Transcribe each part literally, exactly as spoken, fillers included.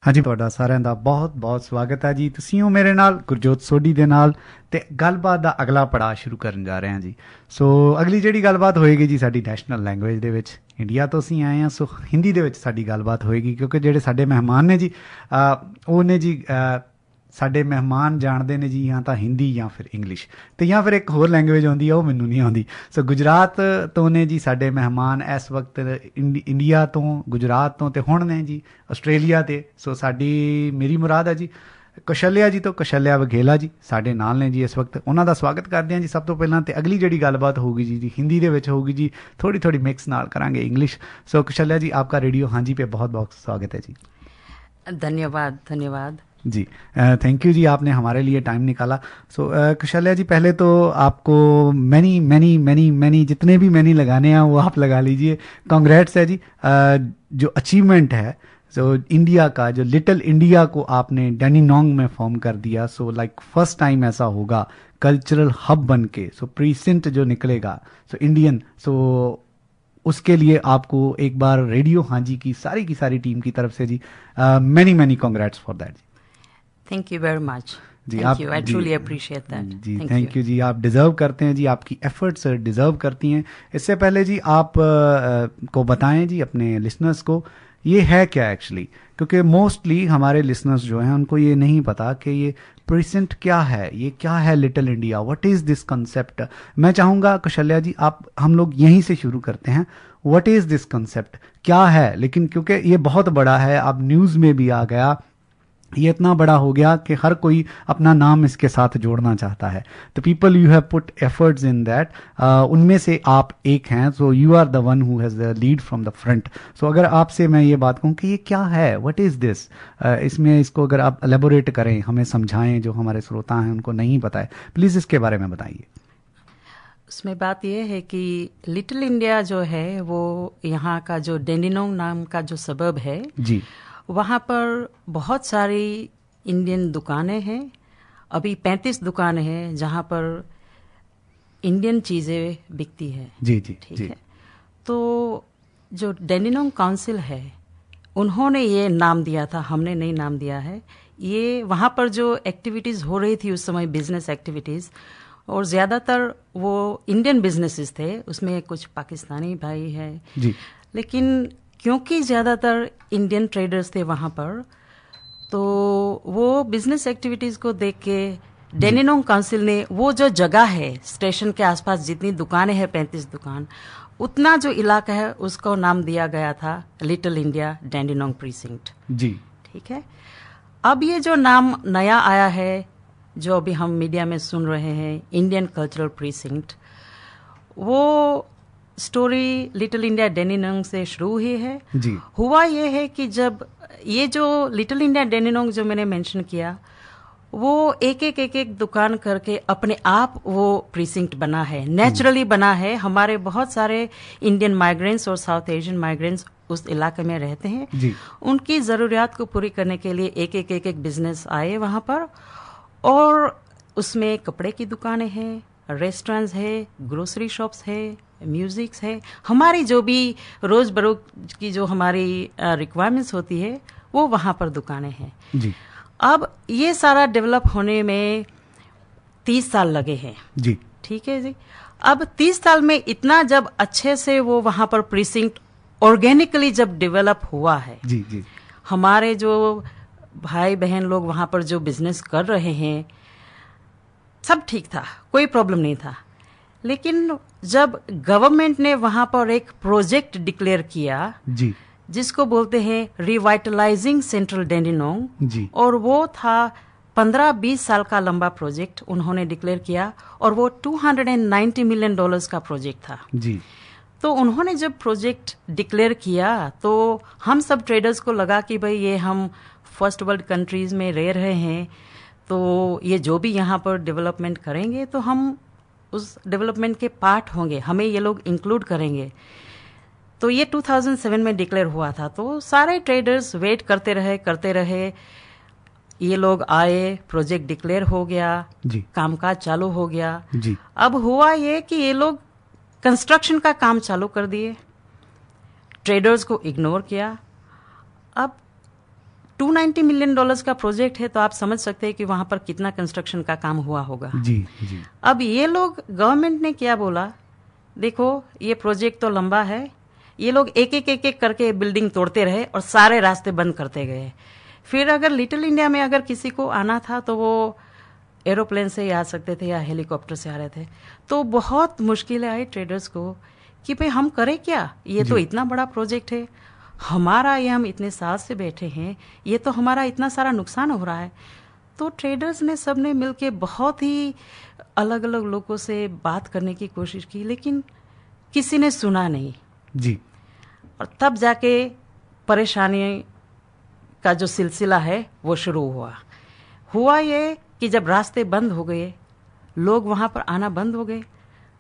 ਹਾਂਜੀ, ਤੁਹਾਡਾ ਸਾਰਿਆਂ ਦਾ ਬਹੁਤ ਬਹੁਤ ਸਵਾਗਤ ਹੈ ਜੀ। ਤੁਸੀਂ ਹੋ ਮੇਰੇ ਨਾਲ ਗੁਰਜੋਤ ਸੋਢੀ ਦੇ ਨਾਲ ਤੇ ਗੱਲਬਾਤ ਦਾ ਅਗਲਾ ਪੜਾਅ ਸ਼ੁਰੂ ਕਰਨ ਜਾ ਰਹੇ ਹਾਂ ਜੀ। ਸੋ ਅਗਲੀ ਜਿਹੜੀ ਗੱਲਬਾਤ ਹੋਏਗੀ ਜੀ ਸਾਡੀ ਨੈਸ਼ਨਲ ਲੈਂਗੁਏਜ ਦੇ ਵਿੱਚ, ਇੰਡੀਆ ਤੋਂ ਅਸੀਂ ਆਏ ਹਾਂ, ਸੋ ਹਿੰਦੀ ਦੇ ਵਿੱਚ ਸਾਡੀ ਗੱਲਬਾਤ ਹੋਏਗੀ, ਕਿਉਂਕਿ ਜਿਹੜੇ ਸਾਡੇ ਮਹਿਮਾਨ ਨੇ ਜੀ ਉਹ ਨੇ ਜੀ ਸਾਡੇ ਮਹਿਮਾਨ ਜਾਣਦੇ ਨੇ ਜੀ ਜਾਂ ਤਾਂ ਹਿੰਦੀ ਜਾਂ ਫਿਰ ਇੰਗਲਿਸ਼, ਅਤੇ ਜਾਂ ਫਿਰ ਇੱਕ ਹੋਰ ਲੈਂਗੁਏਜ ਆਉਂਦੀ ਆ, ਉਹ ਮੈਨੂੰ ਨਹੀਂ ਆਉਂਦੀ। ਸੋ ਗੁਜਰਾਤ ਤੋਂ ਨੇ ਜੀ ਸਾਡੇ ਮਹਿਮਾਨ ਇਸ ਵਕਤ, ਇੰਡੀ ਇੰਡੀਆ ਤੋਂ, ਗੁਜਰਾਤ ਤੋਂ, ਅਤੇ ਹੁਣ ਨੇ ਜੀ ਆਸਟ੍ਰੇਲੀਆ 'ਤੇ। ਸੋ ਸਾਡੀ ਮੇਰੀ ਮੁਰਾਦ ਹੈ ਜੀ ਕੌਸ਼ਲਿਆ ਜੀ ਤੋਂ, ਕੌਸ਼ਲਿਆ ਵਘੇਲਾ ਜੀ ਸਾਡੇ ਨਾਲ ਨੇ ਜੀ ਇਸ ਵਕਤ। ਉਹਨਾਂ ਦਾ ਸਵਾਗਤ ਕਰਦੇ ਹਾਂ ਜੀ ਸਭ ਤੋਂ ਪਹਿਲਾਂ। ਅਤੇ ਅਗਲੀ ਜਿਹੜੀ ਗੱਲਬਾਤ ਹੋਊਗੀ ਜੀ ਜੀ ਹਿੰਦੀ ਦੇ ਵਿੱਚ ਹੋਊਗੀ ਜੀ, ਥੋੜੀ थोड़ी मिक्स नाल करांगे इंग्लिश। सो कौशल्या जी, आपका रेडियो हाँ जी पे बहुत बहुत स्वागत है जी। धन्यवाद धन्यवाद जी, थैंक यू जी, आपने हमारे लिए टाइम निकाला। सो कौशल्या जी, पहले तो आपको मैनी मैनी मैनी मैनी जितने भी मैनी लगाने हैं वो आप लगा लीजिए। कांग्रेट्स है जी, uh, जो अचीवमेंट है, सो so, इंडिया का जो लिटिल इंडिया को आपने डैनीनोंग में फॉर्म कर दिया। सो लाइक फर्स्ट टाइम ऐसा होगा कल्चरल हब बन के। सो प्रीसेंट जो निकलेगा so so, Indian, so so, उसके लिए आपको एक बार रेडियो हाँ जी की सारी की सारी टीम की तरफ से जी many many congrats for that जी। थैंक यू वेरी मच जी। Thank आप you. I truly appreciate that. जी, Thank थैंक यू जी, आप डिज़र्व करते हैं जी, आपकी एफर्ट्स डिज़र्व करती हैं। इससे पहले जी आप आ, को बताएं जी अपने लिसनर्स को ये है क्या एक्चुअली, क्योंकि मोस्टली हमारे लिसनर्स जो हैं उनको ये नहीं पता कि ये प्रीसेंट क्या है, ये क्या है little India, what is this concept. मैं चाहूँगा कौशल्या जी, आप हम लोग यहीं से शुरू करते हैं। व्हाट इज़ दिस कंसेप्ट, क्या है? लेकिन क्योंकि ये बहुत बड़ा है, अब न्यूज़ में भी आ गया, ये इतना बड़ा हो गया कि हर कोई अपना नाम इसके साथ जोड़ना चाहता है। तो people you have put efforts in that, उनमें से आप एक हैं। So you are the one who has the lead from the front. So अगर आपसे मैं ये बात कहूँ कि ये क्या है, व्हाट इज़ दिस, इसमें इसको अगर आप एलेबोरेट करें, हमें समझाएं, जो हमारे श्रोता हैं उनको नहीं पता है, प्लीज़ इसके बारे में बताइए। उसमें बात यह है कि लिटिल इंडिया जो है वो यहाँ का जो डैनीनोंग नाम का जो सबब है जी, वहाँ पर बहुत सारी इंडियन दुकानें हैं। अभी पैंतीस दुकानें हैं जहाँ पर इंडियन चीज़ें बिकती है। जी जी, ठीक जी। है। तो जो डैनीनोंग काउंसिल है उन्होंने ये नाम दिया था, हमने नहीं नाम दिया है। ये वहाँ पर जो एक्टिविटीज़ हो रही थी उस समय, बिजनेस एक्टिविटीज़, और ज़्यादातर वो इंडियन बिजनेसेस थे, उसमें कुछ पाकिस्तानी भाई है जी। लेकिन क्योंकि ज़्यादातर इंडियन ट्रेडर्स थे वहाँ पर, तो वो बिजनेस एक्टिविटीज़ को देख के डैनीनोंग काउंसिल ने वो जो जगह है स्टेशन के आसपास जितनी दुकानें हैं, पैंतीस दुकान, उतना जो इलाका है उसको नाम दिया गया था लिटिल इंडिया डैनीनोंग प्रीसिंक्ट जी। ठीक है। अब ये जो नाम नया आया है, जो अभी हम मीडिया में सुन रहे हैं, इंडियन कल्चरल प्रीसिंक्ट, वो स्टोरी लिटिल इंडिया डैनीनोंग से शुरू हुई है जी। हुआ ये है कि जब ये जो लिटिल इंडिया डैनीनोंग जो मैंने मेंशन किया, वो एक एक एक एक दुकान करके अपने आप वो प्रीसिंक्ट बना है, नेचुरली बना है। हमारे बहुत सारे इंडियन माइग्रेंट्स और साउथ एशियन माइग्रेंट्स उस इलाके में रहते हैं जी। उनकी ज़रूरियात को पूरी करने के लिए एक एक एक एक बिजनेस आए वहाँ पर, और उसमें कपड़े की दुकानें हैं, रेस्टोरेंट्स है, ग्रोसरी शॉप्स है, म्यूजिक्स है, हमारी जो भी रोज़ बरोज़ की जो हमारी रिक्वायरमेंट्स होती है वो वहाँ पर दुकानें हैं जी। अब ये सारा डेवलप होने में तीस साल लगे हैं जी। ठीक है जी। अब तीस साल में इतना जब अच्छे से वो वहाँ पर प्रीसिंक्ट ऑर्गेनिकली जब डेवलप हुआ है, जी जी, हमारे जो भाई बहन लोग वहाँ पर जो बिजनेस कर रहे हैं सब ठीक था, कोई प्रॉब्लम नहीं था। लेकिन जब गवर्नमेंट ने वहाँ पर एक प्रोजेक्ट डिक्लेयर किया जी, जिसको बोलते हैं रिवाइटलाइजिंग सेंट्रल डैनीनोंग जी, और वो था पंद्रह बीस साल का लंबा प्रोजेक्ट उन्होंने डिक्लेयर किया, और वो दो सौ नब्बे मिलियन डॉलर्स का प्रोजेक्ट था जी। तो उन्होंने जब प्रोजेक्ट डिक्लेयर किया तो हम सब ट्रेडर्स को लगा कि भाई ये हम फर्स्ट वर्ल्ड कंट्रीज में रह रहे हैं, तो ये जो भी यहाँ पर डेवलपमेंट करेंगे तो हम उस डेवलपमेंट के पार्ट होंगे, हमें ये लोग इंक्लूड करेंगे। तो ये दो हज़ार सात में डिक्लेयर हुआ था। तो सारे ट्रेडर्स वेट करते रहे करते रहे ये लोग आए, प्रोजेक्ट डिक्लेयर हो गया जी, कामकाज चालू हो गया जी। अब हुआ ये कि ये लोग कंस्ट्रक्शन का काम चालू कर दिए, ट्रेडर्स को इग्नोर किया। अब टू नाइंटी मिलियन डॉलर्स का प्रोजेक्ट है, तो आप समझ सकते हैं कि वहां पर कितना कंस्ट्रक्शन का काम हुआ होगा। जी जी। अब ये लोग, गवर्नमेंट ने क्या बोला, देखो ये प्रोजेक्ट तो लंबा है, ये लोग एक एक एक एक करके बिल्डिंग तोड़ते रहे और सारे रास्ते बंद करते गए। फिर अगर लिटिल इंडिया में अगर किसी को आना था तो वो एरोप्लेन से ही आ सकते थे या हेलीकॉप्टर से आ रहे थे। तो बहुत मुश्किलें आई ट्रेडर्स को कि भाई हम करें क्या, ये तो इतना बड़ा प्रोजेक्ट है हमारा, ये हम इतने साल से बैठे हैं, ये तो हमारा इतना सारा नुकसान हो रहा है। तो ट्रेडर्स ने सबने मिलके बहुत ही अलग अलग लोगों से बात करने की कोशिश की, लेकिन किसी ने सुना नहीं जी। और तब जाके परेशानी का जो सिलसिला है वो शुरू हुआ। हुआ ये कि जब रास्ते बंद हो गए, लोग वहां पर आना बंद हो गए।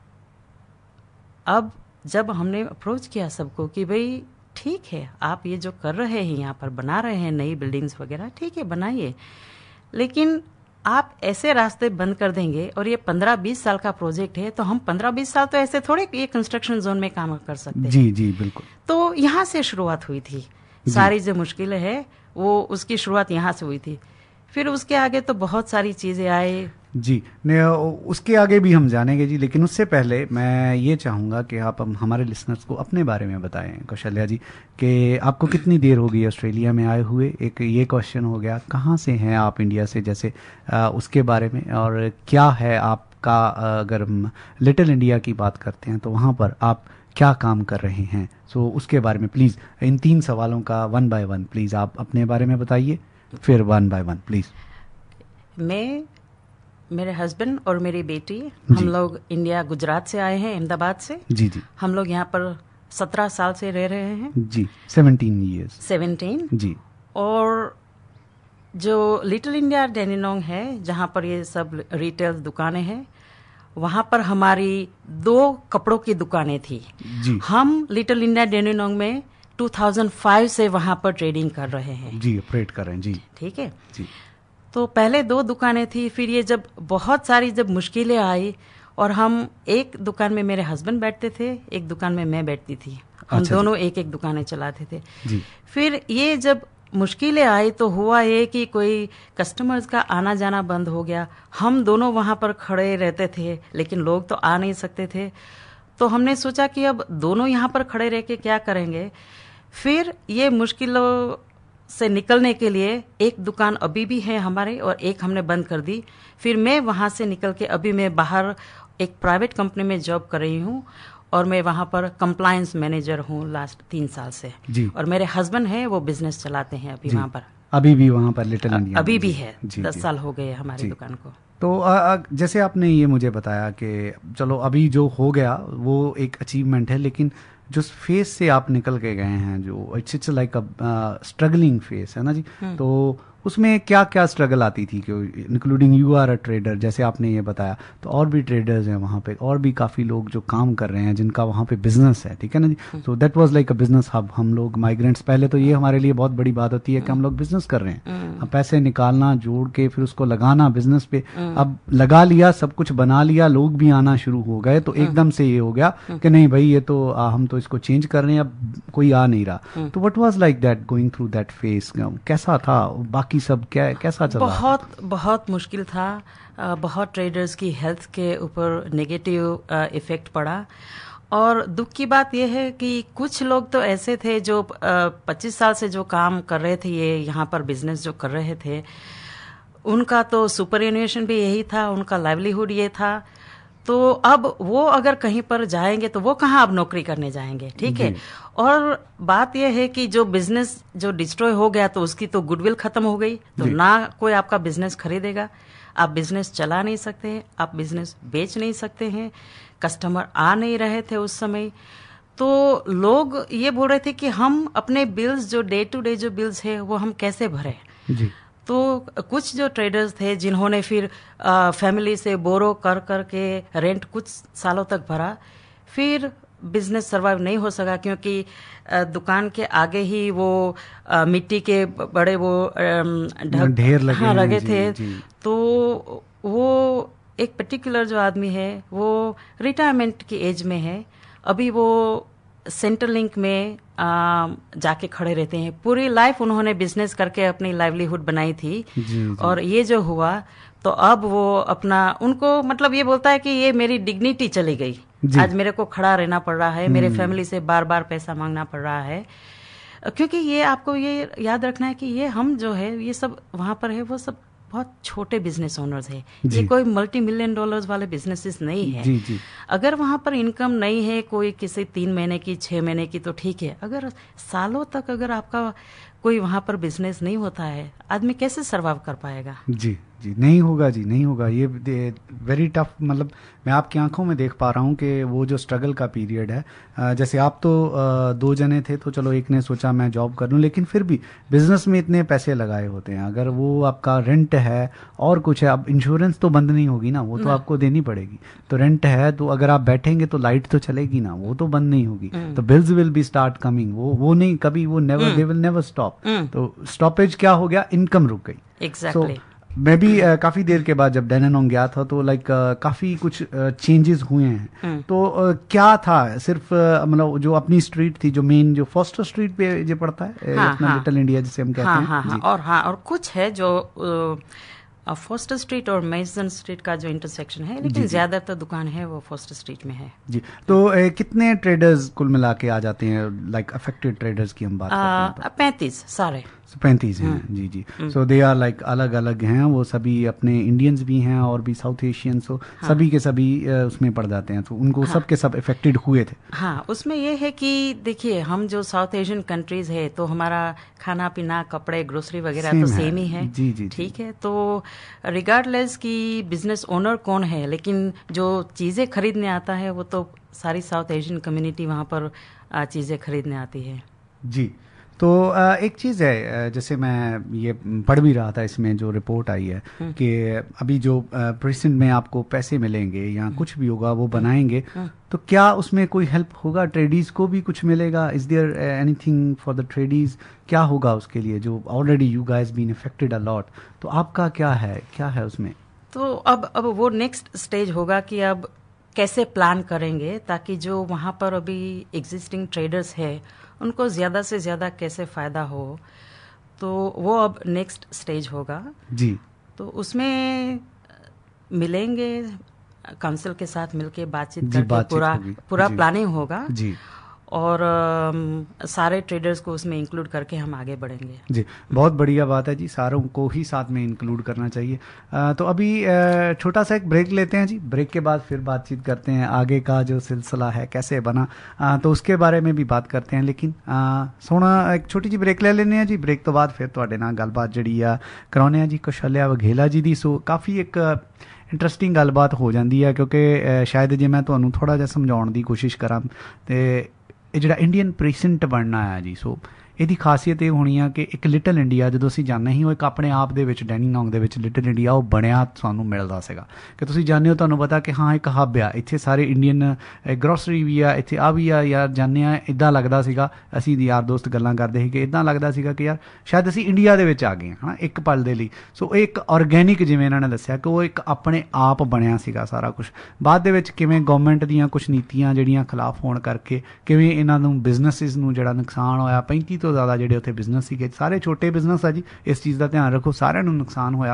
अब जब हमने अप्रोच किया सबको कि भाई ठीक है, आप ये जो कर रहे हैं, यहाँ पर बना रहे हैं नई बिल्डिंग्स वगैरह, ठीक है बनाइए, लेकिन आप ऐसे रास्ते बंद कर देंगे और ये पंद्रह बीस साल का प्रोजेक्ट है, तो हम पंद्रह बीस साल तो ऐसे थोड़े ये कंस्ट्रक्शन जोन में काम कर सकते हैं। जी जी बिल्कुल। तो यहाँ से शुरुआत हुई थी, सारी जो मुश्किलें है वो उसकी शुरुआत यहाँ से हुई थी। फिर उसके आगे तो बहुत सारी चीजें आए जी, ने उसके आगे भी हम जानेंगे जी, लेकिन उससे पहले मैं ये चाहूँगा कि आप हम हमारे लिसनर्स को अपने बारे में बताएं कौशल्या जी, कि आपको कितनी देर हो गई ऑस्ट्रेलिया में आए हुए, एक ये क्वेश्चन हो गया, कहाँ से हैं आप इंडिया से, जैसे आ, उसके बारे में, और क्या है आपका, अगर हम लिटिल इंडिया की बात करते हैं तो वहाँ पर आप क्या काम कर रहे हैं, सो उसके बारे में प्लीज़ इन तीन सवालों का वन बाय वन प्लीज़ आप अपने बारे में बताइए, फिर वन बाय वन प्लीज़। मैं, मेरे हस्बैंड और मेरी बेटी, हम लोग इंडिया गुजरात से आए हैं, अहमदाबाद से। जी जी। हम लोग यहाँ पर सत्रह साल से रह रहे हैं जी। Seventeen years. सेवनटीन जी। और जो लिटिल इंडिया डेनिनोंग है, जहाँ पर ये सब रिटेल दुकानें हैं, वहाँ पर हमारी दो कपड़ों की दुकानें थी जी। हम लिटिल इंडिया डेनिनोंग में दो हज़ार पाँच से वहाँ पर ट्रेडिंग कर रहे हैं जी, ऑपरेट कर रहे हैं जी। ठीक है जी। तो पहले दो दुकानें थी, फिर ये जब बहुत सारी जब मुश्किलें आई और हम, एक दुकान में मेरे हस्बैंड बैठते थे, एक दुकान में मैं बैठती थी, हम अच्छा दोनों एक एक दुकानें चलाते थे जी। फिर ये जब मुश्किलें आई तो हुआ ये कि कोई कस्टमर्स का आना जाना बंद हो गया, हम दोनों वहां पर खड़े रहते थे लेकिन लोग तो आ नहीं सकते थे। तो हमने सोचा कि अब दोनों यहाँ पर खड़े रह के क्या करेंगे। फिर ये मुश्किलों से निकलने के लिए एक दुकान अभी भी है हमारे और एक हमने बंद कर दी। फिर मैं वहां से निकल के अभी मैं बाहर एक प्राइवेट कंपनी में जॉब कर रही हूँ और मैं वहां पर कंप्लायंस मैनेजर हूँ लास्ट तीन साल से जी। और मेरे हस्बैंड है वो बिजनेस चलाते हैं अभी वहां पर, अभी भी वहां पर लिटिल इंडिया अभी भी है, दस साल हो गए हमारी दुकान को। तो आ, जैसे आपने ये मुझे बताया कि चलो अभी जो हो गया वो एक अचीवमेंट है, लेकिन जो फेस से आप निकल के गए हैं, जो it's it's like a struggling phase है ना जी, तो उसमें क्या क्या स्ट्रगल आती थी, including you are a trader, जैसे आपने ये बताया, तो और भी ट्रेडर्स हैं वहाँ पे, और भी काफ़ी लोग जो काम कर रहे हैं जिनका वहाँ पे बिजनेस है, ठीक है ना जी। So that was like a business hub. हम लोग माइग्रेंट्स, पहले तो ये हमारे लिए बहुत बड़ी बात होती है कि हम लोग बिजनेस कर रहे हैं, हम पैसे निकालना, जोड़ के फिर उसको लगाना बिजनेस पे, अब लगा लिया, सब कुछ बना लिया, लोग भी आना शुरू हो गए, तो एकदम से ये हो गया कि नहीं भाई ये तो आ, हम तो इसको चेंज कर रहे हैं, अब कोई आ नहीं रहा। तो what was like that going through that phase, कैसा था बाकी सब, क्या कैसा चला? बहुत बहुत मुश्किल था, बहुत ट्रेडर्स की हेल्थ के ऊपर नेगेटिव इफेक्ट पड़ा। और दुख की बात यह है कि कुछ लोग तो ऐसे थे जो पच्चीस साल से जो काम कर रहे थे, ये यहाँ पर बिजनेस जो कर रहे थे, उनका तो सुपरएन्युएशन भी यही था, उनका लाइवलीहुड ये था। तो अब वो अगर कहीं पर जाएंगे तो वो कहाँ अब नौकरी करने जाएंगे, ठीक है। और बात यह है कि जो बिजनेस जो डिस्ट्रॉय हो गया तो उसकी तो गुडविल खत्म हो गई, तो ना कोई आपका बिजनेस खरीदेगा, आप बिजनेस चला नहीं सकते, आप बिजनेस बेच नहीं सकते हैं, कस्टमर आ नहीं रहे थे उस समय। तो लोग ये बोल रहे थे कि हम अपने बिल्स, जो डे टू डे जो बिल्स है वो हम कैसे भरें जी। तो कुछ जो ट्रेडर्स थे जिन्होंने फिर आ, फैमिली से बोरो कर कर के रेंट कुछ सालों तक भरा, फिर बिजनेस सर्वाइव नहीं हो सका, क्योंकि आ, दुकान के आगे ही वो आ, मिट्टी के बड़े वो ढेर लगे, हाँ, लगे जी, थे जी। तो वो एक पर्टिकुलर जो आदमी है वो रिटायरमेंट की एज में है, अभी वो सेंटर लिंक में आ, जाके खड़े रहते हैं। पूरी लाइफ उन्होंने बिजनेस करके अपनी लाइवलीहुड बनाई थी जी, जी। और ये जो हुआ तो अब वो अपना उनको मतलब ये बोलता है कि ये मेरी डिग्निटी चली गई, आज मेरे को खड़ा रहना पड़ रहा है, मेरे फैमिली से बार बार पैसा मांगना पड़ रहा है। क्योंकि ये आपको ये याद रखना है कि ये हम जो है ये सब वहाँ पर है वो सब बहुत छोटे बिजनेस ओनर्स है, ये कोई मल्टी मिलियन डॉलर्स वाले बिजनेसेस नहीं है। जी, जी। अगर वहां पर इनकम नहीं है कोई किसी तीन महीने की छह महीने की तो ठीक है, अगर सालों तक अगर आपका कोई वहां पर बिजनेस नहीं होता है आदमी कैसे सर्वाइव कर पाएगा? जी जी नहीं होगा जी, नहीं होगा। ये वेरी टफ, मतलब मैं आपकी आंखों में देख पा रहा हूँ कि वो जो स्ट्रगल का पीरियड है, आ, जैसे आप तो आ, दो जने थे तो चलो एक ने सोचा मैं जॉब कर लूँ, लेकिन फिर भी बिजनेस में इतने पैसे लगाए होते हैं, अगर वो आपका रेंट है और कुछ है, अब इंश्योरेंस तो बंद नहीं होगी ना, वो तो आपको देनी पड़ेगी, तो रेंट है तो अगर आप बैठेंगे तो लाइट तो चलेगी ना, वो तो बंद नहीं होगी, तो bills will be start coming, वो वो नहीं कभी वो never they will never stop. तो स्टॉपेज क्या हो गया, इनकम रुक गई। एग्जैक्टली। मैं भी uh, काफी देर के बाद जब डैननोंग गया था तो लाइक uh, काफी कुछ चेंजेस uh, हुए हैं। तो uh, क्या था, सिर्फ uh, मतलब जो अपनी स्ट्रीट थी, जो मेन जो फोस्टर स्ट्रीट पे जो पड़ता है, हाँ, अपना हाँ, लिटिल इंडिया जिसे हम कहते हाँ, हैं। हाँ, हाँ, और हाँ और कुछ है जो फोस्टर स्ट्रीट और मेसन स्ट्रीट का जो इंटरसेक्शन है, लेकिन ज्यादातर दुकान है वो फोस्टर स्ट्रीट में है। जी। तो uh, कितने ट्रेडर्स कुल मिला के आ जाते हैं, लाइक अफेक्टेड ट्रेडर्स की हम बात करते हैं? पैंतीस सारे पैंतीस हैं। जी जी। सो दे आर लाइक अलग अलग हैं, वो सभी अपने इंडियंस भी हैं और भी साउथ एशियंस, so हाँ. सभी के सभी उसमें पड़ जाते हैं, तो उनको हाँ. सब के सब इफेक्टेड हुए थे। हाँ, उसमें ये है कि देखिए हम जो साउथ एशियन कंट्रीज है तो हमारा खाना पीना कपड़े ग्रोसरी वगैरह तो सेम ही है। जी जी। ठीक है, तो रिगार्डलेस की बिजनेस ओनर कौन है, लेकिन जो चीजें खरीदने आता है वो तो सारी साउथ एशियन कम्युनिटी वहां पर चीजें खरीदने आती है। जी। तो एक चीज़ है, जैसे मैं ये पढ़ भी रहा था इसमें जो रिपोर्ट आई है कि अभी जो प्रेजेंट में आपको पैसे मिलेंगे या कुछ भी होगा वो बनाएंगे, तो क्या उसमें कोई हेल्प होगा, ट्रेडीज को भी कुछ मिलेगा? Is there anything for the tradies? क्या होगा उसके लिए, जो already you guys been affected a lot, तो आपका क्या है, क्या है उसमें? तो अब अब वो नेक्स्ट स्टेज होगा कि अब कैसे प्लान करेंगे ताकि जो वहाँ पर अभी एग्जिस्टिंग ट्रेडर्स है उनको ज़्यादा से ज़्यादा कैसे फ़ायदा हो, तो वो अब नेक्स्ट स्टेज होगा। जी। तो उसमें मिलेंगे, काउंसिल के साथ मिलके बातचीत करके पूरा पूरा प्लानिंग होगा। जी। और आ, सारे ट्रेडर्स को उसमें इंक्लूड करके हम आगे बढ़ेंगे। जी, बहुत बढ़िया बात है जी, सारों को ही साथ में इंक्लूड करना चाहिए। आ, तो अभी छोटा सा एक ब्रेक लेते हैं जी, ब्रेक के बाद फिर बातचीत करते हैं आगे का जो सिलसिला है कैसे बना, आ, तो उसके बारे में भी बात करते हैं। लेकिन आ, सोना एक छोटी जी ब्रेक ले लेने हैं जी, ब्रेक तो बाद फिर तुहाडे नाल गलबात जिहड़ी आ कराउने आ जी कौशल्या वघेला जी दी। सो काफ़ी एक इंटरस्टिंग गलबात हो जाती है, क्योंकि शायद जे मैं तुहानूं थोड़ा जिहा समझाउण दी कोशिश करां ते ਇਹ ਜਿਹੜਾ ਇੰਡੀਅਨ ਪ੍ਰੈਜ਼ੀਡੈਂਟ ਬਣਨਾ ਹੈ ਜੀ, ਸੋ ਇਹਦੀ ਖਾਸੀਅਤ ਇਹ ਹੋਣੀ ਆ ਕਿ ਇੱਕ ਲਿਟਲ ਇੰਡੀਆ ਜਦੋਂ ਅਸੀਂ ਜਾਂਦੇ ਸੀ ਉਹ ਇੱਕ ਆਪਣੇ ਆਪ ਦੇ ਵਿੱਚ ਡੈਨੀਨੌਂਗ ਦੇ ਵਿੱਚ ਲਿਟਲ ਇੰਡੀਆ ਉਹ ਬਣਿਆ ਸਾਨੂੰ ਮਿਲਦਾ ਸੀਗਾ ਕਿ ਤੁਸੀਂ ਜਾਣਦੇ ਹੋ, ਤੁਹਾਨੂੰ ਪਤਾ ਕਿ ਹਾਂ ਇੱਕ ਹੱਬ ਆ, ਇੱਥੇ ਸਾਰੇ ਇੰਡੀਅਨ ਗਰੋਸਰੀ ਵੀ ਆ, ਇੱਥੇ ਆ ਵੀ ਆ, ਯਾਰ ਜਾਂਦੇ ਆ, ਇੱਦਾਂ ਲੱਗਦਾ ਸੀਗਾ, ਅਸੀਂ ਯਾਰ ਦੋਸਤ ਗੱਲਾਂ ਕਰਦੇ ਸੀ ਕਿ ਇੱਦਾਂ ਲੱਗਦਾ ਸੀਗਾ ਕਿ ਯਾਰ ਸ਼ਾਇਦ ਅਸੀਂ ਇੰਡੀਆ ਦੇ ਵਿੱਚ ਆ ਗਏ ਹਾਂ ਇੱਕ ਪਲ ਦੇ ਲਈ। ਸੋ ਇਹ ਇੱਕ ਔਰਗੈਨਿਕ, ਜਿਵੇਂ ਇਹਨਾਂ ਨੇ ਦੱਸਿਆ ਕਿ ਉਹ ਇੱਕ ਆਪਣੇ ਆਪ ਬਣਿਆ ਸੀਗਾ ਸਾਰਾ ਕੁਛ। ਬਾਅਦ ਦੇ ਵਿੱਚ ਕਿਵੇਂ ਗੌਰਮੈਂਟ ਦੀਆਂ ਕੁਛ ਨੀਤੀਆਂ ਜਿਹੜੀਆਂ ਖਿਲਾਫ ਹੋਣ ਕਰਕੇ ਕਿਵੇਂ ਇਹਨਾਂ ਨੂੰ ਬਿਜ਼ਨਸਿਸ ਨੂੰ ਜਿਹੜਾ ਨੁਕਸਾਨ ਹੋਇਆ, ਪੈਂਤੀ ਤੋਂ ਜ਼ਿਆਦਾ ਜਿਹੜੇ ਉੱਥੇ ਬਿਜ਼ਨਸ ਸੀਗੇ, ਸਾਰੇ ਛੋਟੇ ਬਿਜ਼ਨਸ ਆ ਜੀ, ਇਸ ਚੀਜ਼ ਦਾ ਧਿਆਨ ਰੱਖੋ, ਸਾਰਿਆਂ ਨੂੰ ਨੁਕਸਾਨ ਹੋਇਆ।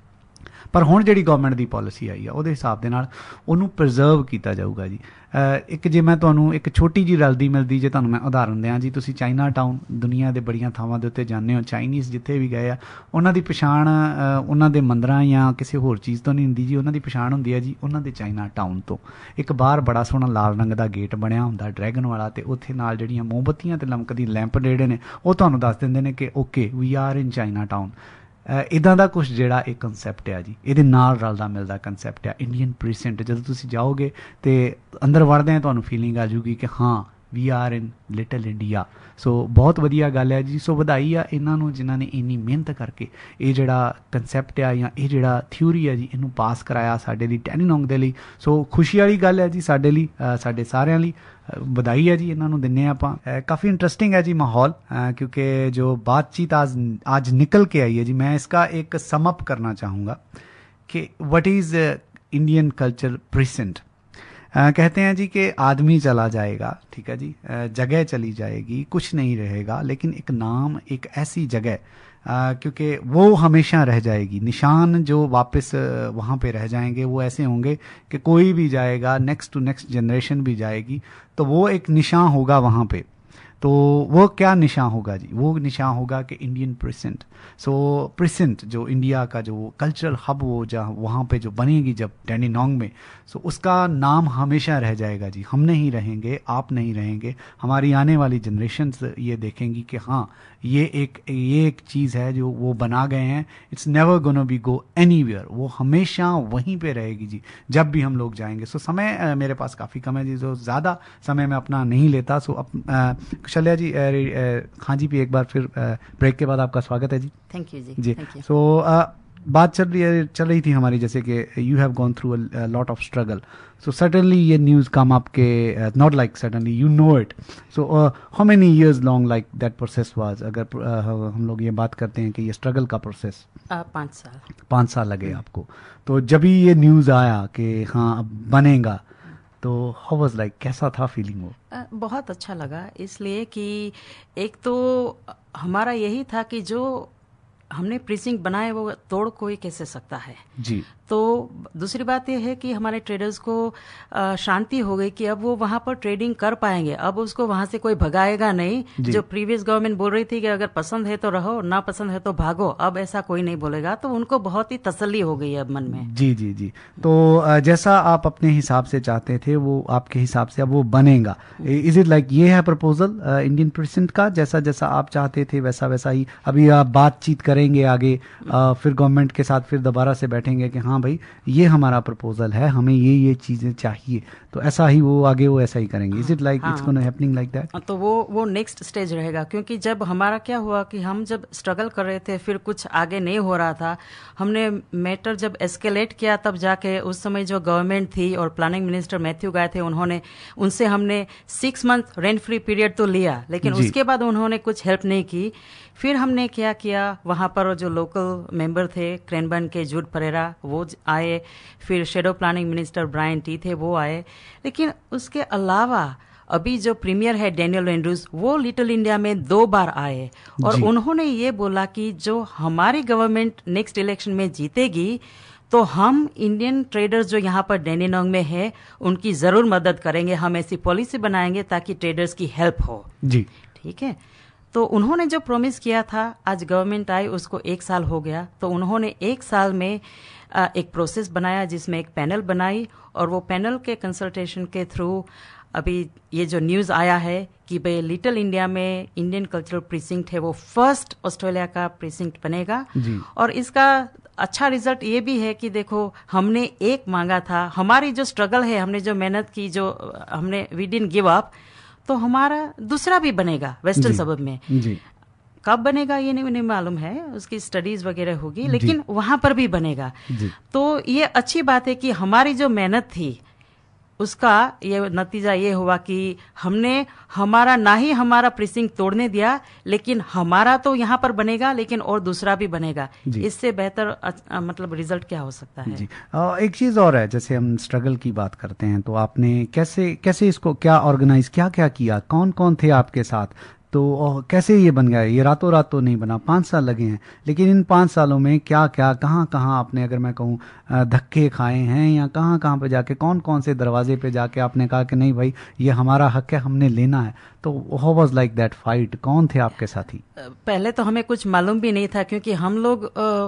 ਪਰ ਹੁਣ ਜਿਹੜੀ ਗੌਰਮੈਂਟ ਦੀ ਪਾਲਿਸੀ ਆਈ ਆ ਉਹਦੇ ਹਿਸਾਬ ਦੇ ਨਾਲ ਉਹਨੂੰ ਪ੍ਰੀਜ਼ਰਵ ਕੀਤਾ ਜਾਊਗਾ ਜੀ। ਇੱਕ ਜੇ ਮੈਂ ਤੁਹਾਨੂੰ ਇੱਕ ਛੋਟੀ ਜਿਹੀ ਰਲਦੀ ਮਿਲਦੀ ਜੇ ਤੁਹਾਨੂੰ ਮੈਂ ਉਦਾਹਰਨ ਦਿਆਂ ਜੀ, ਤੁਸੀਂ ਚਾਈਨਾ ਟਾਊਨ ਦੁਨੀਆ ਦੇ ਬੜੀਆਂ ਥਾਵਾਂ ਦੇ ਉੱਤੇ ਜਾਂਦੇ ਹੋ, ਚਾਈਨੀਜ਼ ਜਿੱਥੇ ਵੀ ਗਏ ਆ ਉਹਨਾਂ ਦੀ ਪਛਾਣ ਉਹਨਾਂ ਦੇ ਮੰਦਰਾਂ ਜਾਂ ਕਿਸੇ ਹੋਰ ਚੀਜ਼ ਤੋਂ ਨਹੀਂ ਹੁੰਦੀ ਜੀ, ਉਹਨਾਂ ਦੀ ਪਛਾਣ ਹੁੰਦੀ ਹੈ ਜੀ ਉਹਨਾਂ ਦੇ ਚਾਈਨਾ ਟਾਊਨ ਤੋਂ। ਇੱਕ ਬਾਹਰ ਬੜਾ ਸੋਹਣਾ ਲਾਲ ਰੰਗ ਦਾ ਗੇਟ ਬਣਿਆ ਹੁੰਦਾ ਡਰੈਗਨ ਵਾਲਾ, ਅਤੇ ਉੱਥੇ ਨਾਲ ਜਿਹੜੀਆਂ ਮੋਮਬੱਤੀਆਂ ਅਤੇ ਲਮਕਦੀ ਲੈਂਪ ਜਿਹੜੇ ਨੇ ਉਹ ਤੁਹਾਨੂੰ ਦੱਸ ਦਿੰਦੇ ਨੇ ਕਿ okay we are in Chinatown. ਇੱਦਾਂ ਦਾ ਕੁਛ ਜਿਹੜਾ ਇਹ ਕੰਸੈਪਟ ਆ ਜੀ, ਇਹਦੇ ਨਾਲ ਰਲਦਾ ਮਿਲਦਾ ਕੰਸੈਪਟ ਆ ਇੰਡੀਅਨ ਪ੍ਰੀਸੈਂਟ। ਜਦੋਂ ਤੁਸੀਂ ਜਾਓਗੇ ਅਤੇ ਅੰਦਰ ਵੜਦਿਆਂ ਤੁਹਾਨੂੰ ਫੀਲਿੰਗ ਆ ਜੂਗੀ ਕਿ ਹਾਂ we are in little India. So ਬਹੁਤ ਵਧੀਆ ਗੱਲ ਹੈ ਜੀ। ਸੋ ਵਧਾਈ ਆ ਇਹਨਾਂ ਨੂੰ ਜਿਨ੍ਹਾਂ ਨੇ ਇੰਨੀ ਮਿਹਨਤ ਕਰਕੇ ਇਹ ਜਿਹੜਾ ਕੰਸੈਪਟ ਆ ਜਾਂ ਇਹ ਜਿਹੜਾ ਥਿਊਰੀ ਆ ਜੀ ਇਹਨੂੰ ਪਾਸ ਕਰਾਇਆ ਸਾਡੇ ਲਈ, ਟੈਨੀਨੌਂਗ ਦੇ ਲਈ। ਸੋ ਖੁਸ਼ੀ ਵਾਲੀ ਗੱਲ ਹੈ ਜੀ ਸਾਡੇ ਲਈ, ਸਾਡੇ ਸਾਰਿਆਂ ਲਈ ਵਧਾਈ है जी, इन्हों दिने आप। काफ़ी इंटरेस्टिंग है जी माहौल, क्योंकि जो बातचीत आज आज निकल के आई है जी, मैं इसका एक समअप करना चाहूँगा कि what is Indian culture present. आ, कहते हैं जी कि आदमी चला जाएगा, ठीक है जी, आ, जगह चली जाएगी, कुछ नहीं रहेगा, लेकिन एक नाम, एक ऐसी जगह, आ, क्योंकि वो हमेशा रह जाएगी। निशान जो वापस वहाँ पे रह जाएंगे वो ऐसे होंगे कि कोई भी जाएगा, नेक्स्ट टू नेक्स्ट जनरेशन भी जाएगी, तो वो एक निशान होगा वहाँ पे। तो वो क्या निशान होगा जी? वो निशान होगा कि इंडियन प्रेजेंट। सो प्रेजेंट जो इंडिया का जो कल्चरल हब, वो जहाँ वहाँ पे जो बनेगी जब डैंडिनोंग में, सो उसका नाम हमेशा रह जाएगा जी। हम नहीं रहेंगे, आप नहीं रहेंगे, हमारी आने वाली जनरेशन्स ये देखेंगी कि हाँ, ये एक ये एक चीज़ है जो वो बना गए हैं। It's never gonna be go anywhere, वो हमेशा वहीं पे रहेगी जी जब भी हम लोग जाएंगे। सो समय आ, मेरे पास काफ़ी कम है जी, जो ज़्यादा समय मैं अपना नहीं लेता। सो अब शल्या जी, खां जी भी एक बार फिर ब्रेक के बाद आपका स्वागत है जी। थैंक यू जी। जी, थैंक यू। सो बात चल रही है चल रही थी हमारी, जैसे कि you have gone through a lot of struggle, so suddenly ये न्यूज़ कम आपके, not like suddenly, you know it. So how many years long like that process was? अगर uh, हम लोग ये बात करते हैं कि ये स्ट्रगल का प्रोसेस, पाँच साल पाँच साल लगे आपको, तो जब भी ये न्यूज़ आया कि हाँ अब बनेगा, तो हाउ वाज लाइक, कैसा था फीलिंग वो? आ, बहुत अच्छा लगा, इसलिए कि एक तो हमारा यही था कि जो हमने प्रीसिंक्ट बनाए वो तोड़ कोई कैसे सकता है जी। तो दूसरी बात यह है कि हमारे ट्रेडर्स को शांति हो गई कि अब वो वहां पर ट्रेडिंग कर पाएंगे, अब उसको वहां से कोई भगाएगा नहीं। जो प्रीवियस गवर्नमेंट बोल रही थी कि अगर पसंद है तो रहो, ना पसंद है तो भागो, अब ऐसा कोई नहीं बोलेगा, तो उनको बहुत ही तसल्ली हो गई है अब मन में। जी जी जी। तो जैसा आप अपने हिसाब से चाहते थे वो आपके हिसाब से अब वो बनेगा। इज इट लाइक ये है प्रपोजल इंडियन प्रेसिडेंट का, जैसा जैसा आप चाहते थे वैसा वैसा ही अभी आप बातचीत करेंगे आगे, आ, फिर गवर्नमेंट के साथ फिर दोबारा से बैठेंगे कि हाँ भाई ये हमारा प्रपोजल है, हमें ये ये चीजें चाहिए, तो ऐसा ही वो आगे वो ऐसा ही करेंगे? Is it like it's gonna happening like that? तो वो वो नेक्स्ट स्टेज रहेगा, क्योंकि जब हमारा क्या हुआ कि हम जब स्ट्रगल कर रहे थे, फिर कुछ आगे नहीं हो रहा था, हमने मैटर जब एस्केलेट किया, तब जाके उस समय जो गवर्नमेंट थी और प्लानिंग मिनिस्टर मैथ्यू गाय थे, उन्होंने उनसे हमने six month rent free period तो लिया, लेकिन उसके बाद उन्होंने कुछ हेल्प नहीं की। फिर हमने क्या किया, वहां पर जो लोकल मेंबर थे क्रेनबर्न के जूड परेरा वो आए, फिर shadow planning minister Brian Tee थे वो आए, लेकिन उसके अलावा अभी जो प्रीमियर है डैनियल एंड्रूज, वो लिटिल इंडिया में दो बार आए और उन्होंने ये बोला कि जो हमारी गवर्नमेंट नेक्स्ट इलेक्शन में जीतेगी तो हम इंडियन ट्रेडर्स जो यहाँ पर डैंडिनोंग में है उनकी जरूर मदद करेंगे, हम ऐसी पॉलिसी बनाएंगे ताकि ट्रेडर्स की हेल्प हो। जी ठीक है, तो उन्होंने जो प्रॉमिस किया था, आज गवर्नमेंट आई उसको एक साल हो गया, तो उन्होंने एक साल में एक प्रोसेस बनाया जिसमें एक पैनल बनाई, और वो पैनल के कंसल्टेशन के थ्रू अभी ये जो न्यूज़ आया है कि भाई लिटिल इंडिया में इंडियन कल्चरल प्रीसिंक्ट है वो फर्स्ट ऑस्ट्रेलिया का प्रीसिंक्ट बनेगा। और इसका अच्छा रिजल्ट ये भी है कि देखो हमने एक मांगा था, हमारी जो स्ट्रगल है, हमने जो मेहनत की, जो हमने वी डिडंट गिव अप, तो हमारा दूसरा भी बनेगा वेस्टर्न सबब में। जी। कब बनेगा ये नहीं, नहीं मालूम है, उसकी स्टडीज वगैरह होगी, लेकिन वहां पर भी बनेगा। तो ये अच्छी बात है कि हमारी जो मेहनत थी उसका ये नतीजा ये हुआ कि हमने हमारा ना ही हमारा प्रीसिंक्ट तोड़ने दिया, लेकिन हमारा तो यहाँ पर बनेगा, लेकिन और दूसरा भी बनेगा। इससे बेहतर आ, मतलब रिजल्ट क्या हो सकता है? जी। आ, एक चीज और है, जैसे हम स्ट्रगल की बात करते हैं, तो आपने कैसे कैसे इसको क्या ऑर्गेनाइज क्या क्या किया, कौन कौन थे आपके साथ, तो कैसे ये बन गया? ये रातों रात तो नहीं बना, पाँच साल लगे हैं, लेकिन इन पाँच सालों में क्या क्या कहाँ कहाँ आपने, अगर मैं कहूँ, धक्के खाए हैं, या कहाँ कहाँ पे जाके, कौन कौन से दरवाजे पे जाके आपने कहा कि नहीं भाई ये हमारा हक है, हमने लेना है? तो how was like that fight? कौन थे आपके साथी? पहले तो हमें कुछ मालूम भी नहीं था, क्योंकि हम लोग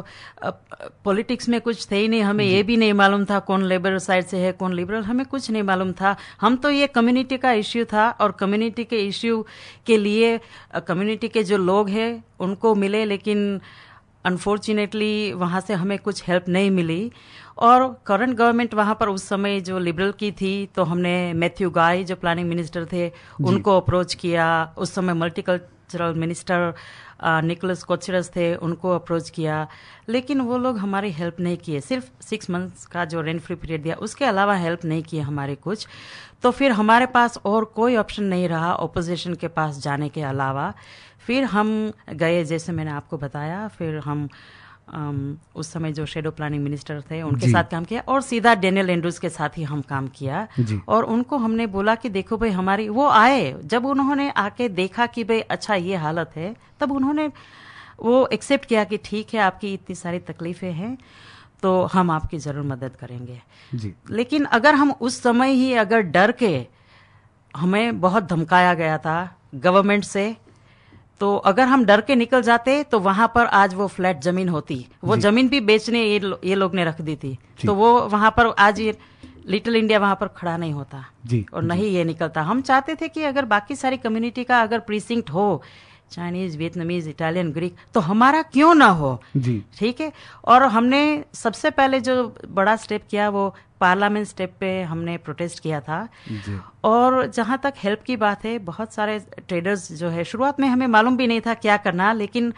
पॉलिटिक्स में कुछ थे ही नहीं, हमें ये भी नहीं मालूम था कौन लेबर साइड से है कौन लिबरल, हमें कुछ नहीं मालूम था। हम तो ये कम्युनिटी का इश्यू था, और कम्युनिटी के इश्यू के लिए कम्युनिटी के जो लोग हैं उनको मिले, लेकिन अनफॉर्चुनेटली वहाँ से हमें कुछ हेल्प नहीं मिली। और करंट गवर्नमेंट वहाँ पर उस समय जो लिबरल की थी, तो हमने मैथ्यू गाय जो प्लानिंग मिनिस्टर थे उनको अप्रोच किया, उस समय मल्टीकल्चरल मिनिस्टर निकोलस कोचरस थे, उनको अप्रोच किया, लेकिन वो लोग हमारी हेल्प नहीं किए। सिर्फ सिक्स मंथ्स का जो रेंट फ्री पीरियड दिया, उसके अलावा हेल्प नहीं किए हमारे कुछ। तो फिर हमारे पास और कोई ऑप्शन नहीं रहा ऑपोजिशन के पास जाने के अलावा। फिर हम गए, जैसे मैंने आपको बताया, फिर हम um, उस समय जो शेडो प्लानिंग मिनिस्टर थे उनके साथ काम किया, और सीधा डेनियल एंड्रूज के साथ ही हम काम किया। और उनको हमने बोला कि देखो भाई हमारी, वो आए, जब उन्होंने आके देखा कि भाई अच्छा ये हालत है, तब उन्होंने वो एक्सेप्ट किया कि ठीक है आपकी इतनी सारी तकलीफें हैं तो हम आपकी ज़रूर मदद करेंगे जी। लेकिन अगर हम उस समय ही अगर डर के, हमें बहुत धमकाया गया था गवर्नमेंट से, तो अगर हम डर के निकल जाते तो वहां पर आज वो फ्लैट जमीन होती, वो जमीन भी बेचने ये, लो, ये लोग ने रख दी थी, तो वो वहां पर आज ये लिटिल इंडिया वहां पर खड़ा नहीं होता जी, और नहीं ये निकलता। हम चाहते थे कि अगर बाकी सारी कम्युनिटी का अगर प्रीसिंक्ट हो, चाइनीज, वियतनामीज, इटालियन, ग्रीक, तो हमारा क्यों ना हो जी, ठीक है। और हमने सबसे पहले जो बड़ा स्टेप किया वो पार्लियामेंट स्टेप पे हमने प्रोटेस्ट किया था जी। और जहां तक हेल्प की बात है, बहुत सारे ट्रेडर्स जो है, शुरुआत में हमें मालूम भी नहीं था क्या करना, लेकिन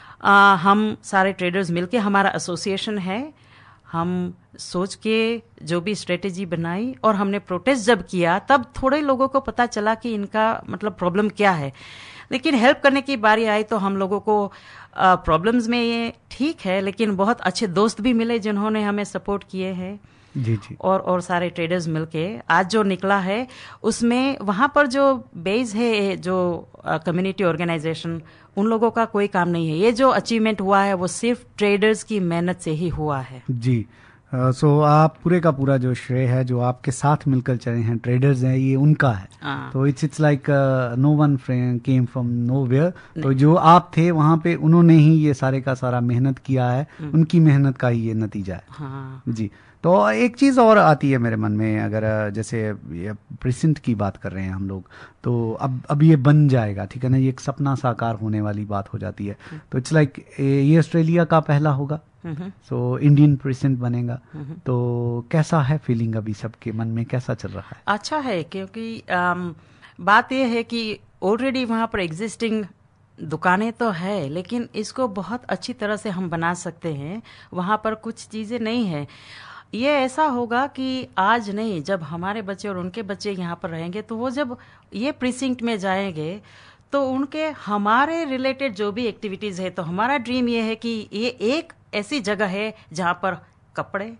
आ, हम सारे ट्रेडर्स मिलके, हमारा एसोसिएशन है, हम सोच के जो भी स्ट्रेटेजी बनाई और हमने प्रोटेस्ट जब किया तब थोड़े लोगों को पता चला कि इनका मतलब प्रॉब्लम क्या है। लेकिन हेल्प करने की बारी आई तो हम लोगों को प्रॉब्लम्स में ये ठीक है, लेकिन बहुत अच्छे दोस्त भी मिले जिन्होंने हमें सपोर्ट किए हैं जी जी। और और सारे ट्रेडर्स मिलके आज जो निकला है उसमें वहां पर जो बेस है, जो कम्युनिटी uh, ऑर्गेनाइजेशन, उन लोगों का कोई काम नहीं है। ये जो अचीवमेंट हुआ है वो सिर्फ ट्रेडर्स की मेहनत से ही हुआ है जी। सो uh, so आप पूरे का पूरा जो श्रेय है, जो आपके साथ मिलकर चले हैं ट्रेडर्स हैं, ये उनका है। आ, तो it's it's like no one came from nowhere. तो जो आप थे वहाँ पे, उन्होंने ही ये सारे का सारा मेहनत किया है, उनकी मेहनत का ही ये नतीजा है हाँ। जी। तो एक चीज़ और आती है मेरे मन में, अगर जैसे ये प्रेजेंट की बात कर रहे हैं हम लोग, तो अब अब ये बन जाएगा, ठीक है ना, ये एक सपना साकार होने वाली बात हो जाती है। तो इट्स लाइक ये ऑस्ट्रेलिया का पहला होगा, सो इंडियन प्रेसिडेंट बनेगा, तो कैसा है फीलिंग अभी सबके मन में, कैसा चल रहा है? अच्छा है, क्योंकि आम, बात यह है कि ऑलरेडी वहाँ पर एग्जिस्टिंग दुकानें तो है, लेकिन इसको बहुत अच्छी तरह से हम बना सकते हैं। वहाँ पर कुछ चीज़ें नहीं है। ये ऐसा होगा कि आज नहीं, जब हमारे बच्चे और उनके बच्चे यहाँ पर रहेंगे तो वो जब ये प्रीसिंक्ट में जाएंगे तो उनके हमारे रिलेटेड जो भी एक्टिविटीज़ है, तो हमारा ड्रीम ये है कि ये एक ऐसी जगह है जहाँ पर कपड़े,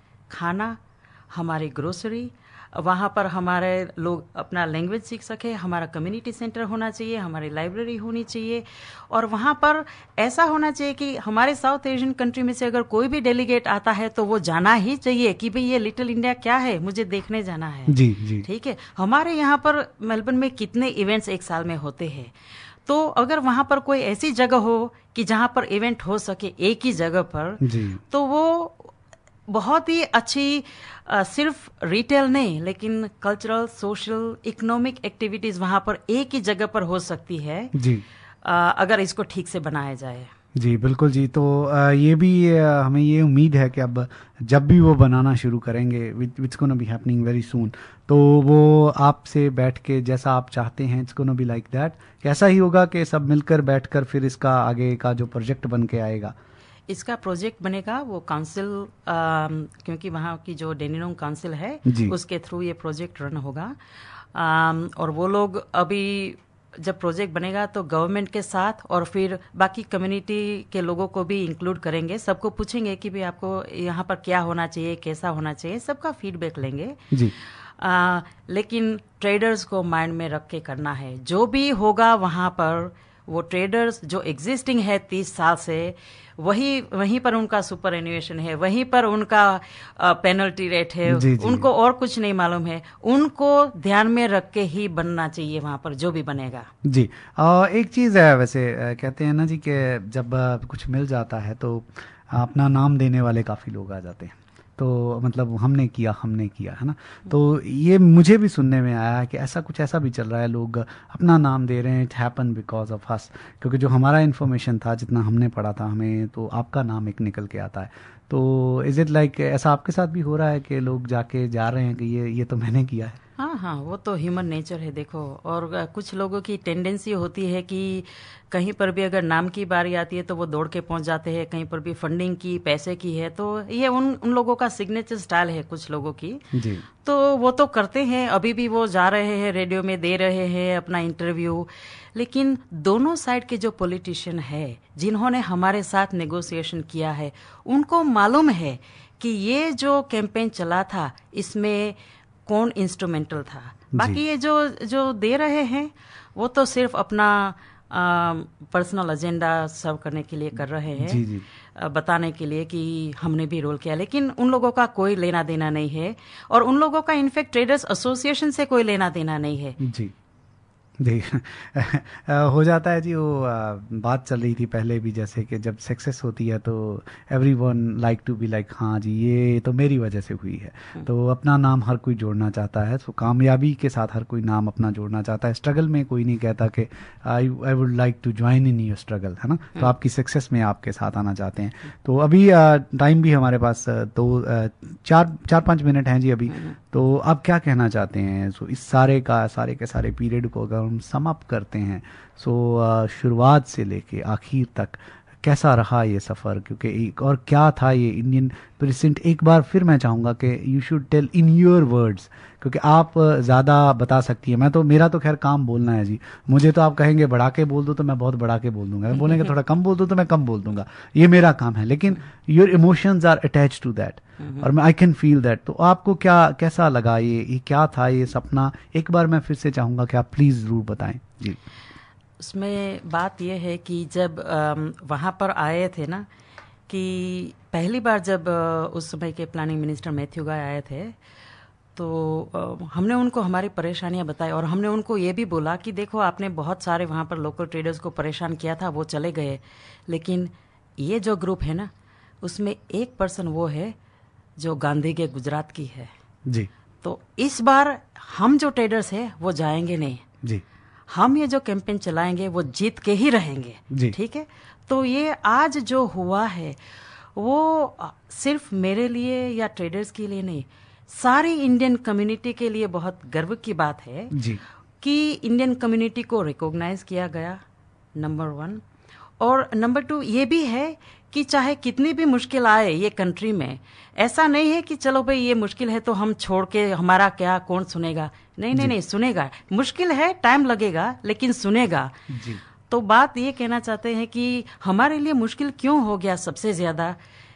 खाना, हमारी ग्रोसरी, वहाँ पर हमारे लोग अपना लैंग्वेज सीख सके, हमारा कम्युनिटी सेंटर होना चाहिए, हमारी लाइब्रेरी होनी चाहिए, और वहाँ पर ऐसा होना चाहिए कि हमारे साउथ एशियन कंट्री में से अगर कोई भी डेलीगेट आता है तो वो जाना ही चाहिए कि भाई ये लिटिल इंडिया क्या है, मुझे देखने जाना है जी जी। ठीक है, हमारे यहाँ पर मेलबर्न में कितने इवेंट्स एक साल में होते हैं, तो अगर वहाँ पर कोई ऐसी जगह हो कि जहाँ पर इवेंट हो सके एक ही जगह पर जी, तो वो बहुत ही अच्छी, आ, सिर्फ रिटेल नहीं लेकिन कल्चरल, सोशल, इकोनॉमिक एक्टिविटीज वहां पर एक ही जगह पर हो सकती है जी, आ, अगर इसको ठीक से बनाया जाए जी। बिल्कुल जी। तो आ, ये भी आ, हमें ये उम्मीद है कि अब जब भी वो बनाना शुरू करेंगे, it's gonna be happening very soon, तो वो आपसे बैठ के जैसा आप चाहते हैं, it's gonna be like that, ऐसा ही होगा कि सब मिलकर बैठकर फिर इसका आगे का जो प्रोजेक्ट बन के आएगा, इसका प्रोजेक्ट बनेगा। वो काउंसिल, क्योंकि वहाँ की जो डेनिनोंग काउंसिल है उसके थ्रू ये प्रोजेक्ट रन होगा, आ, और वो लोग अभी जब प्रोजेक्ट बनेगा तो गवर्नमेंट के साथ और फिर बाकी कम्युनिटी के लोगों को भी इंक्लूड करेंगे, सबको पूछेंगे कि भाई आपको यहाँ पर क्या होना चाहिए, कैसा होना चाहिए, सबका फीडबैक लेंगे जी। आ, लेकिन ट्रेडर्स को माइंड में रख के करना है। जो भी होगा वहाँ पर वो ट्रेडर्स जो एग्जिस्टिंग है तीस साल से, वही वहीं पर उनका सुपर एन्युएशन है, वहीं पर उनका पेनल्टी रेट है जी, जी, उनको और कुछ नहीं मालूम है, उनको ध्यान में रख के ही बनना चाहिए वहां पर जो भी बनेगा जी। आ, एक चीज है वैसे, आ, कहते हैं ना जी कि जब आ, कुछ मिल जाता है तो अपना नाम देने वाले काफी लोग आ जाते हैं, तो मतलब हमने किया हमने किया है ना। तो ये मुझे भी सुनने में आया कि ऐसा कुछ ऐसा भी चल रहा है, लोग अपना नाम दे रहे हैं, it happen because of us, क्योंकि जो हमारा इन्फॉर्मेशन था, जितना हमने पढ़ा था, हमें तो आपका नाम एक निकल के आता है। तो इज इट लाइक ऐसा आपके साथ भी हो रहा है कि लोग जाके जा रहे हैं कि ये ये तो मैंने किया है? हाँ हाँ, वो तो ह्यूमन नेचर है देखो। और अ, कुछ लोगों की टेंडेंसी होती है कि कहीं पर भी अगर नाम की बारी आती है तो वो दौड़ के पहुंच जाते हैं, कहीं पर भी फंडिंग की, पैसे की है तो ये उन उन लोगों का सिग्नेचर स्टाइल है कुछ लोगों की। जी तो वो तो करते हैं, अभी भी वो जा रहे हैं रेडियो में दे रहे हैं अपना इंटरव्यू। लेकिन दोनों साइड के जो पॉलिटिशियन है जिन्होंने हमारे साथ नेगोशिएशन किया है, उनको मालूम है कि ये जो कैंपेन चला था इसमें कौन इंस्ट्रूमेंटल था। बाकी ये जो जो दे रहे हैं वो तो सिर्फ अपना पर्सनल एजेंडा सर्व करने के लिए कर रहे हैं, जी जी अ, बताने के लिए कि हमने भी रोल किया। लेकिन उन लोगों का कोई लेना देना नहीं है, और उन लोगों का इनफैक्ट ट्रेडर्स एसोसिएशन से कोई लेना देना नहीं है। जी देख हो जाता है जी। वो आ, बात चल रही थी पहले भी, जैसे कि जब सक्सेस होती है तो everyone like to be like हाँ जी ये तो मेरी वजह से हुई है, तो अपना नाम हर कोई जोड़ना चाहता है। तो कामयाबी के साथ हर कोई नाम अपना जोड़ना चाहता है। स्ट्रगल में कोई नहीं कहता कि I I would like to join in your struggle, है ना। तो आपकी सक्सेस में आपके साथ आना चाहते हैं। तो अभी टाइम भी हमारे पास दो चार चार पाँच मिनट हैं जी अभी। तो आप क्या कहना चाहते हैं सो इस सारे का सारे के सारे पीरियड को अगर हम सम अप करते हैं, सो शुरुआत से लेके आखिर तक कैसा रहा ये सफ़र, क्योंकि एक और क्या था ये इंडियन प्रेसिडेंट। एक बार फिर मैं चाहूँगा कि you should tell in your words, क्योंकि आप ज़्यादा बता सकती हैं। मैं तो मेरा तो खैर काम बोलना है जी। मुझे तो आप कहेंगे बढ़ा के बोल दो तो मैं बहुत बढ़ा के बोल दूंगा, बोलेंगे थोड़ा कम बोल दो तो मैं कम बोल दूंगा, ये मेरा काम है। लेकिन your emotions are attach to that, और मैं आई कैन फील दैट। तो आपको क्या कैसा लगा ये ये क्या था ये सपना? एक बार मैं फिर से चाहूँगा कि आप प्लीज़ ज़रूर बताएं जी। उसमें बात यह है कि जब वहाँ पर आए थे ना, कि पहली बार जब उस समय के प्लानिंग मिनिस्टर मैथ्यू गाय आए थे, तो हमने उनको हमारी परेशानियां बताई, और हमने उनको ये भी बोला कि देखो आपने बहुत सारे वहाँ पर लोकल ट्रेडर्स को परेशान किया था, वो चले गए, लेकिन ये जो ग्रुप है ना उसमें एक पर्सन वो है जो गांधी के गुजरात की है जी। तो इस बार हम जो ट्रेडर्स है वो जाएंगे नहीं जी, हम ये जो कैंपेन चलाएंगे वो जीत के ही रहेंगे। ठीक है। तो ये आज जो हुआ है वो सिर्फ मेरे लिए या ट्रेडर्स के लिए नहीं, सारी इंडियन कम्युनिटी के लिए बहुत गर्व की बात है जी। कि इंडियन कम्युनिटी को रिकॉग्नाइज किया गया, नंबर वन। और नंबर टू ये भी है कि चाहे कितनी भी मुश्किल आए ये कंट्री में, ऐसा नहीं है कि चलो भाई ये मुश्किल है तो हम छोड़ के हमारा क्या कौन सुनेगा। नहीं नहीं नहीं, सुनेगा। मुश्किल है, टाइम लगेगा, लेकिन सुनेगा जी। तो बात ये कहना चाहते हैं कि हमारे लिए मुश्किल क्यों हो गया सबसे ज्यादा,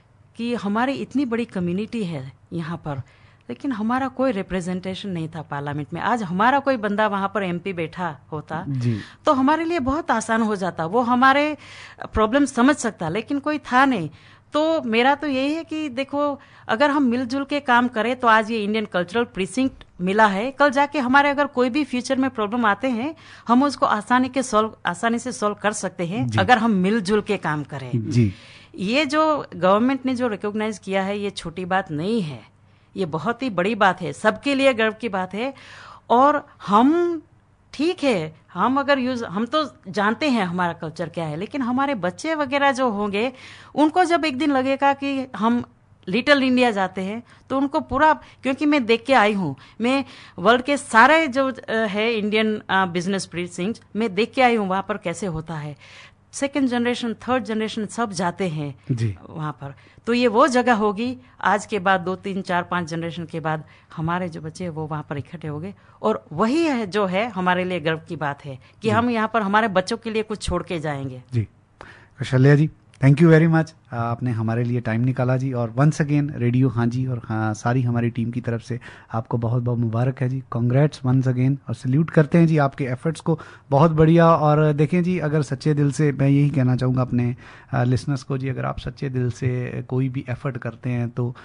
कि हमारी इतनी बड़ी कम्युनिटी है यहाँ पर, लेकिन हमारा कोई रिप्रेजेंटेशन नहीं था पार्लियामेंट में। आज हमारा कोई बंदा वहां पर एमपी बैठा होता जी। तो हमारे लिए बहुत आसान हो जाता, वो हमारे प्रॉब्लम समझ सकता, लेकिन कोई था नहीं। तो मेरा तो यही है कि देखो अगर हम मिलजुल के काम करें तो आज ये इंडियन कल्चरल प्रीसिंक्ट मिला है, कल जाके हमारे अगर कोई भी फ्यूचर में प्रॉब्लम आते हैं हम उसको आसानी के सॉल्व आसानी से सॉल्व कर सकते हैं अगर हम मिलजुल के काम करें जी। ये जो गवर्नमेंट ने जो रिकॉग्नाइज किया है ये छोटी बात नहीं है, ये बहुत ही बड़ी बात है, सबके लिए गर्व की बात है। और हम ठीक है, हम अगर यूज हम तो जानते हैं हमारा कल्चर क्या है, लेकिन हमारे बच्चे वगैरह जो होंगे उनको जब एक दिन लगेगा कि हम लिटिल इंडिया जाते हैं तो उनको पूरा, क्योंकि मैं देख के आई हूँ, मैं वर्ल्ड के सारे जो है इंडियन बिजनेस प्रीसिंक्ट मैं देख के आई हूँ वहां पर कैसे होता है। सेकेंड जनरेशन थर्ड जनरेशन सब जाते हैं वहां पर, तो ये वो जगह होगी आज के बाद दो तीन चार पांच जनरेशन के बाद हमारे जो बच्चे वो वहां पर इकट्ठे हो गए, और वही है जो है हमारे लिए गर्व की बात है कि हम यहाँ पर हमारे बच्चों के लिए कुछ छोड़ के जाएंगे। जी Kaushalya ji, thank you very much, आपने हमारे लिए टाइम निकाला जी। और वंस अगेन रेडियो हाँ जी और हाँ सारी हमारी टीम की तरफ से आपको बहुत बहुत मुबारक है जी, कॉन्ग्रेट्स वंस अगेन, और सल्यूट करते हैं जी आपके एफर्ट्स को, बहुत बढ़िया। और देखें जी, अगर सच्चे दिल से, मैं यही कहना चाहूँगा अपने लिसनर्स को जी, अगर आप सच्चे दिल से कोई भी एफर्ट करते हैं तो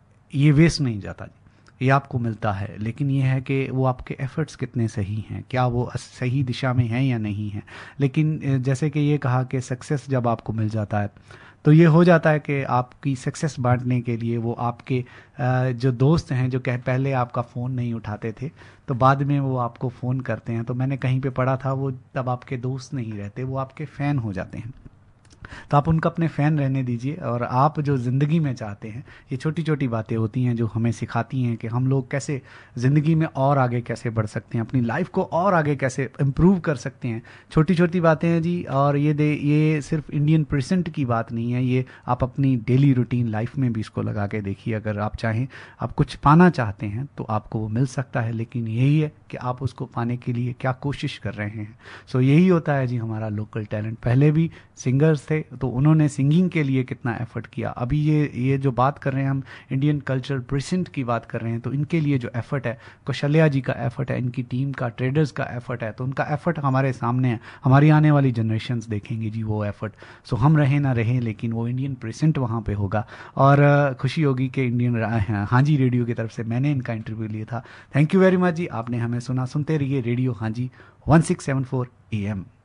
ये वेस्ट नहीं जाता जी, ये आपको मिलता है। लेकिन ये है कि वो आपके एफर्ट्स कितने सही हैं, क्या वो सही दिशा में हैं या नहीं हैं। लेकिन जैसे कि ये कहा कि सक्सेस जब आपको मिल जाता है तो ये हो जाता है कि आपकी सक्सेस बांटने के लिए वो आपके जो दोस्त हैं जो कह पहले आपका फ़ोन नहीं उठाते थे तो बाद में वो आपको फ़ोन करते हैं। तो मैंने कहीं पे पढ़ा था वो तब आपके दोस्त नहीं रहते, वो आपके फ़ैन हो जाते हैं। तो आप उनका अपने फ़ैन रहने दीजिए, और आप जो ज़िंदगी में चाहते हैं, ये छोटी छोटी बातें होती हैं जो हमें सिखाती हैं कि हम लोग कैसे ज़िंदगी में और आगे कैसे बढ़ सकते हैं, अपनी लाइफ को और आगे कैसे इम्प्रूव कर सकते हैं। छोटी छोटी बातें हैं जी। और ये दे ये सिर्फ इंडियन परसेंट की बात नहीं है, ये आप अपनी डेली रूटीन लाइफ में भी इसको लगा के देखिए। अगर आप चाहें, आप कुछ पाना चाहते हैं तो आपको वो मिल सकता है, लेकिन यही है कि आप उसको पाने के लिए क्या कोशिश कर रहे हैं। सो यही होता है जी हमारा लोकल टैलेंट। पहले भी सिंगर्स थे तो उन्होंने सिंगिंग के लिए कितना एफर्ट किया। अभी ये ये जो बात कर रहे हैं हम, इंडियन कल्चर प्रेजेंट की बात कर रहे हैं, तो इनके लिए जो एफर्ट है, कौशल्या जी का एफर्ट है, इनकी टीम का, ट्रेडर्स का एफर्ट है, तो उनका एफर्ट हमारे सामने है। हमारी आने वाली जनरेशन्स देखेंगे जी वो एफर्ट। सो हम रहें ना रहें, लेकिन वो इंडियन प्रेजेंट वहाँ पे होगा। और अ, खुशी होगी कि इंडियन हाँ जी रेडियो की तरफ से मैंने इनका इंटरव्यू लिया था। थैंक यू वेरी मच जी, आपने हमें सुना। सुनते रहिए radio Haanji one six seven four A M.